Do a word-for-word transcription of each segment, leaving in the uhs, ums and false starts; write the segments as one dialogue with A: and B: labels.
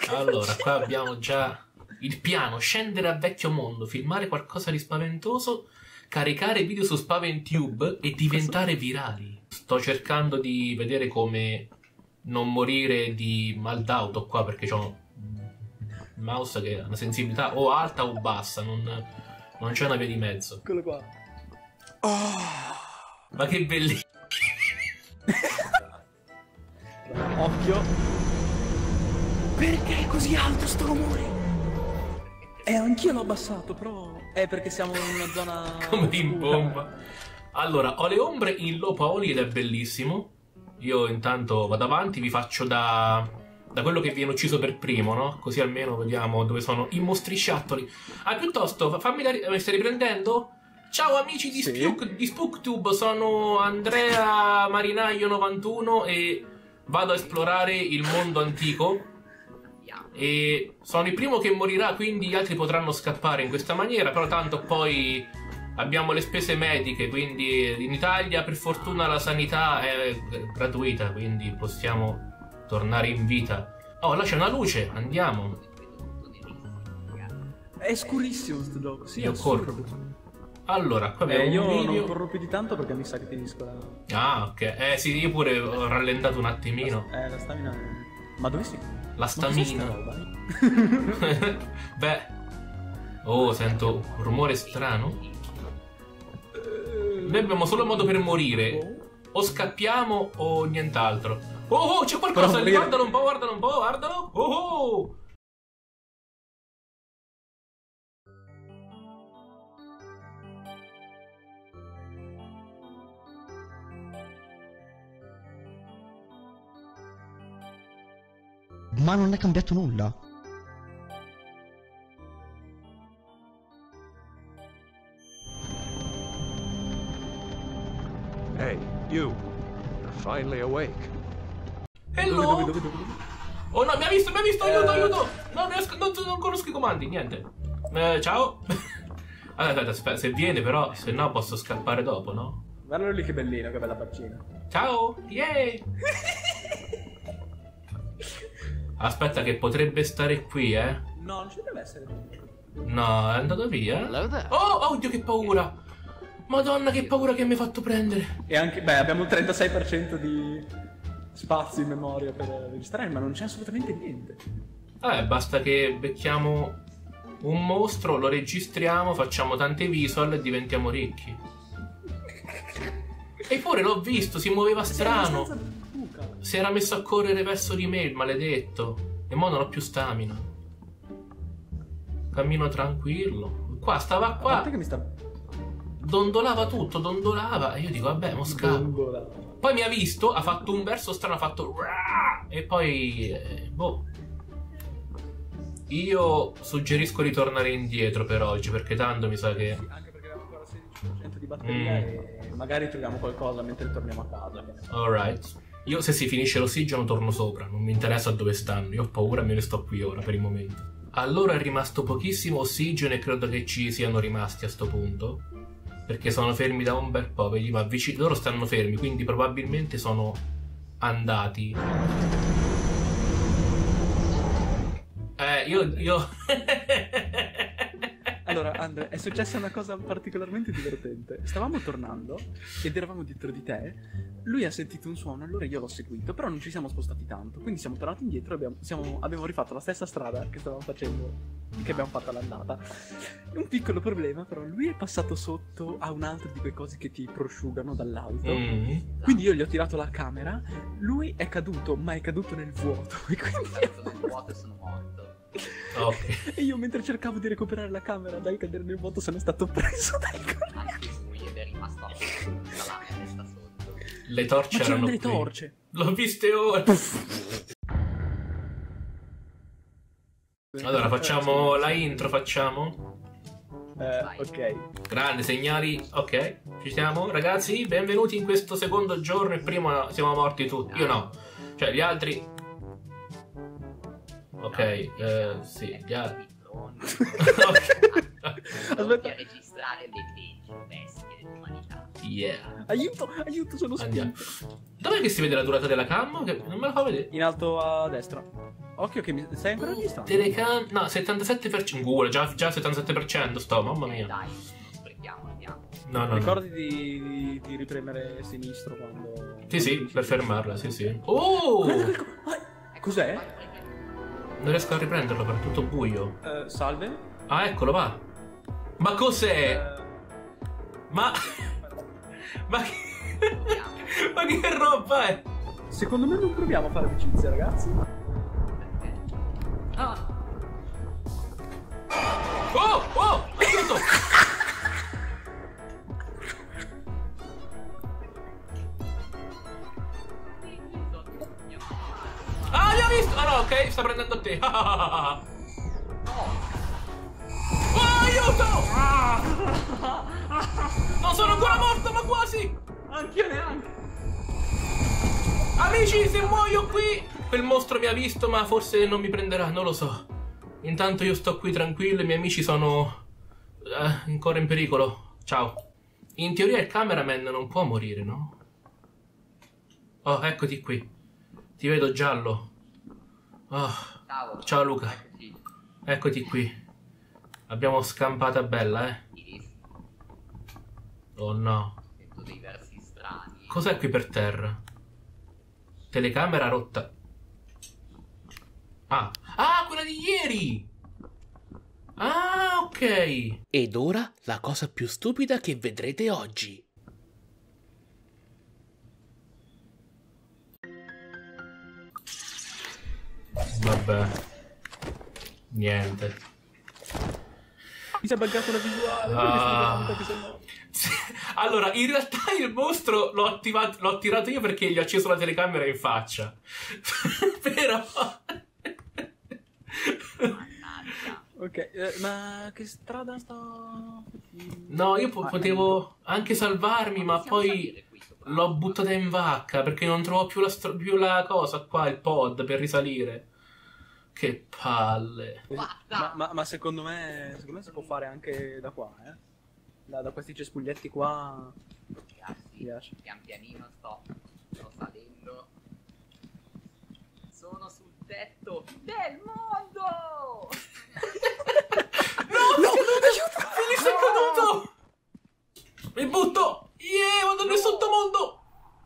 A: Allora, qua abbiamo già il piano: scendere a vecchio mondo, filmare qualcosa di spaventoso, caricare video su SpavenTube e diventare virali. Sto cercando di vedere come non morire di mal d'auto qua, perché ho il mouse che ha una sensibilità o alta o bassa, non, non c'è una via di mezzo.
B: Eccolo qua.
A: Oh. Ma che bellissimo.
B: Occhio. Perché è così alto sto rumore? Eh, anch'io l'ho abbassato, però è perché siamo in una zona
A: come in bomba. Allora, ho le ombre in low poly ed è bellissimo. Io intanto vado avanti, vi faccio da, da quello che viene ucciso per primo, no? Così almeno vediamo dove sono i mostriciattoli. Ah, piuttosto, fammi da... mi stai riprendendo? Ciao amici di, sì. Spook, di SpookTube, sono Andrea Marinaio novantuno e vado a esplorare il mondo antico. E sono il primo che morirà, quindi gli altri potranno scappare in questa maniera, però tanto poi abbiamo le spese mediche, quindi in Italia per fortuna la sanità è gratuita, quindi possiamo tornare in vita. Oh, là c'è una luce, andiamo.
B: È scurissimo sto gioco, sì.
A: Io corro. Allora, qua abbiamo
B: eh, io
A: un video.
B: non corro più di tanto perché mi sa che finisco la...
A: Ah, ok. Eh sì, io pure ho rallentato un attimino.
B: La, eh, la stamina... Ma dove si?
A: La stamina. Beh. Oh, sento un rumore strano. Noi abbiamo solo modo per morire. O scappiamo o nient'altro. Oh, oh, c'è qualcosa lì. Guardalo un po', guardalo un po', guardalo. Oh, oh.
C: Ma non è cambiato nulla.
D: Hey, you. You're finally awake.
A: Hello.
B: Dove, dove, dove, dove?
A: Oh no, mi ha visto, mi ha visto, aiuto,
B: uh...
A: aiuto. No, non, non conosco i comandi, niente. Eh, ciao. Aspetta, aspetta, se viene però, se no posso scappare dopo, no?
B: Guardalo lì che bellino, che bella faccina.
A: Ciao, yay. Aspetta che potrebbe stare qui, eh?
B: No, non ci deve essere.
A: No, è andato via. Oh, oddio, che paura. Madonna, che paura che mi hai fatto prendere.
B: E anche, beh, abbiamo il trentasei per cento di spazio in memoria per registrare, ma non c'è assolutamente niente.
A: Eh, basta che becchiamo un mostro, lo registriamo, facciamo tante visual e diventiamo ricchi. Eppure l'ho visto, si muoveva strano. Si era messo a correre verso di me, il maledetto. E mo non ho più stamina. Cammino tranquillo. Qua, stava qua.
B: Che mi sta...
A: Dondolava tutto, dondolava. E io dico, vabbè, mo scappo. Poi mi ha visto, ha fatto un verso strano, ha fatto... E poi... Eh, boh. Io suggerisco di tornare indietro per oggi, perché tanto mi sa che...
B: Sì, anche perché abbiamo ancora sedici per cento di batteria mm. e magari troviamo qualcosa mentre torniamo a casa.
A: Alright. Io se si finisce l'ossigeno torno sopra, non mi interessa dove stanno, io ho paura e me ne sto qui ora per il momento. Allora è rimasto pochissimo ossigeno e credo che ci siano rimasti a sto punto, perché sono fermi da un bel po', vedi, ma vicino loro stanno fermi, quindi probabilmente sono andati. Eh, io... io...
B: Allora, Andre, è successa una cosa particolarmente divertente. Stavamo tornando ed eravamo dietro di te. Lui ha sentito un suono, allora io l'ho seguito, però non ci siamo spostati tanto. Quindi siamo tornati indietro e abbiamo, siamo, abbiamo rifatto la stessa strada che stavamo facendo, che abbiamo fatto all'andata. Un piccolo problema, però, lui è passato sotto a un altro di quei cosi che ti prosciugano dall'alto. Mm. Quindi io gli ho tirato la camera, lui è caduto, ma è caduto nel vuoto. E quindi...
E: nel vuoto e sono morto.
A: Okay.
B: E io mentre cercavo di recuperare la camera dal cadere nel vuoto sono stato preso dai correnti.
E: Anche lui ed è rimasto la testa sotto.
A: Le torce
B: Ma
A: erano
B: le
A: qui.
B: torce.
A: L'ho viste ora. Allora facciamo la intro, facciamo.
B: Eh, ok.
A: Grande, segnali. Ok, ci siamo ragazzi, benvenuti in questo secondo giorno. Il primo siamo morti tutti. Io no. Cioè gli altri. Ok, eh, sì, gli altri.
E: Aspetta. Registrare dei peggi bestie dell'umanità.
A: Yeah.
B: Aiuto, aiuto, sono spinto.
A: Dov'è che si vede la durata della cam? Che non me la fa vedere.
B: In alto a destra. Occhio che mi... Stai ancora registrando?
A: Telecam... No, settantasette per cento. Google, già, già settantasette per cento sto, mamma
E: Eh,
A: mia.
E: dai, sprechiamo, andiamo.
A: No, no, no.
B: Ricordi di, di, di ripremere sinistro quando...
A: Sì, sì, per fermarla, sì, sì. Oh!
B: Guarda quel co- ah, Cos'è?
A: Non riesco a riprenderlo, però è tutto buio.
B: Eh, salve?
A: Ah, eccolo, va. Ma cos'è?
B: Eh,
A: Ma... Ma che... Ma che roba è?
B: secondo me non proviamo a fare amicizia, ragazzi.
E: Ah,
A: Oh! Oh! Aiuto! Ah, li ho visto! Ah no, ok, sta prendendo te. Oh, aiuto! Non sono ancora morto, ma quasi!
B: Anch'io neanche.
A: Amici, se muoio qui... Quel mostro mi ha visto, ma forse non mi prenderà, non lo so. Intanto io sto qui tranquillo, i miei amici sono... eh, ancora in pericolo. Ciao. In teoria il cameraman non può morire, no? Oh, eccoti qui. Ti vedo giallo. Oh,
E: ciao.
A: ciao Luca.
E: Eccoci.
A: Eccoti qui. Abbiamo scampata bella, eh.
E: Iris,
A: Oh no.
E: sento dei versi strani.
A: Cos'è qui per terra? Telecamera rotta. Ah. Ah, quella di ieri! Ah, ok. Ed ora la cosa più stupida che vedrete oggi. Vabbè. Niente.
B: Mi si è buggato la visuale.
A: Ah.
B: Mi sono conto che sono...
A: Sì. Allora, in realtà il mostro l'ho attivato, l'ho tirato io perché gli ho acceso la telecamera in faccia. Però...
E: Mannaggia.
B: Ok, eh, ma che strada sta...
A: No, io po-
B: Ah,
A: potevo anche salvarmi, ma
E: Possiamo
A: poi
E: salire qui sopra?
A: l'ho buttata in vacca perché non trovo più la, str- più la cosa qua, il pod per risalire. Che palle.
B: Ma, ma, ma secondo me secondo me si può fare anche da qua, eh? Da, da questi cespuglietti qua.
E: Ragazzi,
B: Mi piace.
E: pian pianino sto, sto salendo. Sono sul tetto del mondo!
A: No, aiuto! Finisce caduto! Mi butto! Yeah, vado nel sottomondo!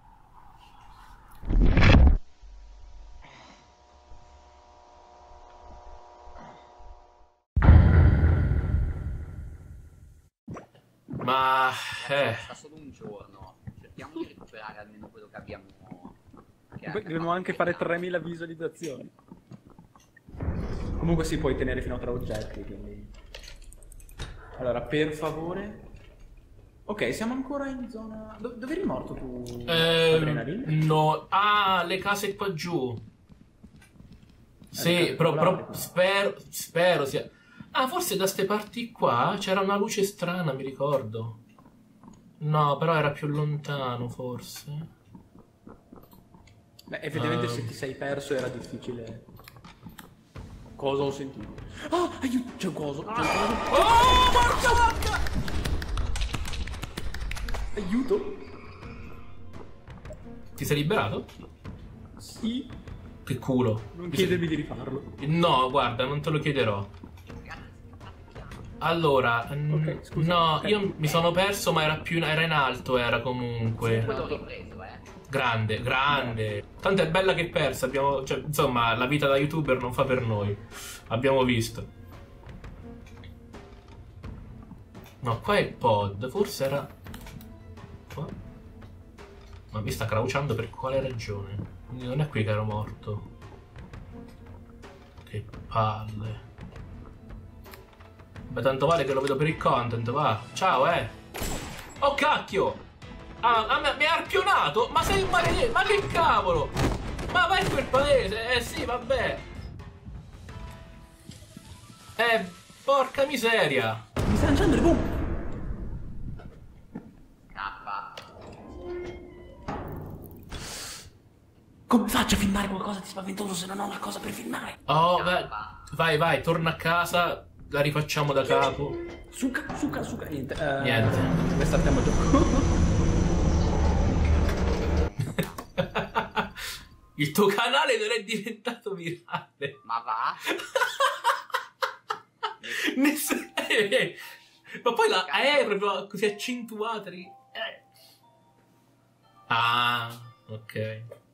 A: Ma... eh...
E: Sta solo un giorno. Cerchiamo di recuperare almeno quello che abbiamo. Che
B: Poi
E: che
B: dobbiamo anche fare
E: abbiamo
B: tremila visualizzazioni. Comunque si puoi tenere fino a tre oggetti, quindi... Allora, per favore... Ok, siamo ancora in zona... Do- dove eri morto tu?
A: Ehm,
B: Adrenaline?
A: no. Ah, le case qua giù. Sì,
B: case
A: però, però
B: popolari qua.
A: spero, spero sia... Ah, forse da ste parti qua c'era una luce strana, mi ricordo. No, però era più lontano, forse.
B: Beh, effettivamente
A: Ehm.
B: se ti sei perso era difficile. Cosa ho sentito? Ah, aiuto! C'è un coso! C'è un coso!
A: Oh, porca vacca!
B: Aiuto!
A: Ti sei liberato?
B: Sì!
A: Che culo.
B: Non
A: Mi
B: chiedermi di rifarlo.
A: sei- No, guarda, non te lo chiederò. Allora, mm,
B: Ok, scusa.
A: no,
B: Ok.
A: io mi sono perso, ma era più in, era in alto, era comunque.
E: Quello ho ripreso, eh.
A: Grande, grande. Tanto è bella che è persa. Abbiamo, cioè, insomma, la vita da youtuber non fa per noi. Abbiamo visto. No, qua è il pod. Forse era qua. Ma mi sta crouchando per quale ragione? Quindi non è qui che ero morto. Che palle. Beh, tanto vale che lo vedo per il content, va. Ciao, eh. Oh, cacchio! Ah, ah, mi mi ha arpionato? Ma sei un maledetto! Ma che cavolo! Ma vai in quel paese! Eh sì, vabbè! Eh, porca miseria!
B: Mi sta lanciando le bombe!
E: Scappa.
B: Come faccio a filmare qualcosa di spaventoso se non ho la cosa per filmare?
A: Oh, vai, vai, vai, torna a casa, la rifacciamo da capo.
B: Suca, suca, suca, niente. eh,
A: Niente.
B: Restartiamo a gioco.
A: Il tuo canale non è diventato virale.
E: Ma va?
A: Nessuno... eh, eh. Ma poi la E è proprio così accentuata. lì. Eh. Ah, ok.